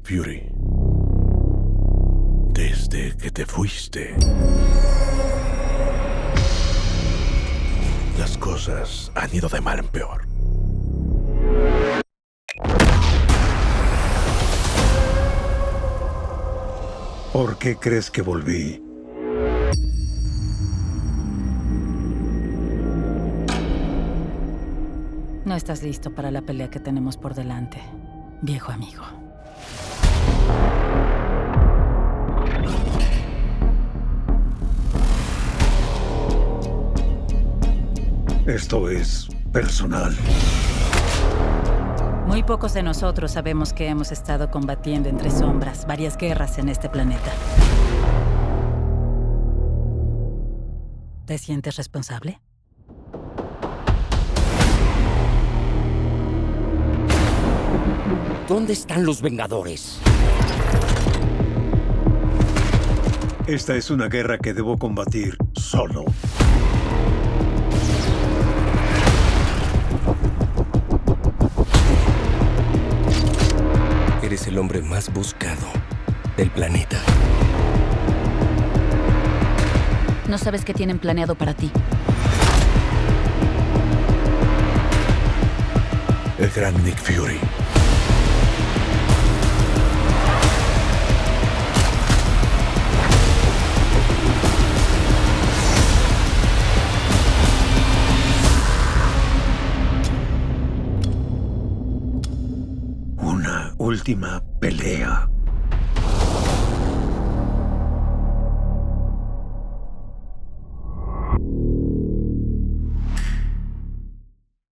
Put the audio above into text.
Fury, desde que te fuiste, las cosas han ido de mal en peor. ¿Por qué crees que volví? No estás listo para la pelea que tenemos por delante, viejo amigo. Esto es personal. Muy pocos de nosotros sabemos que hemos estado combatiendo entre sombras varias guerras en este planeta. ¿Te sientes responsable? ¿Dónde están los Vengadores? Esta es una guerra que debo combatir solo. Eres el hombre más buscado del planeta. No sabes qué tienen planeado para ti. El gran Nick Fury. Una última pelea.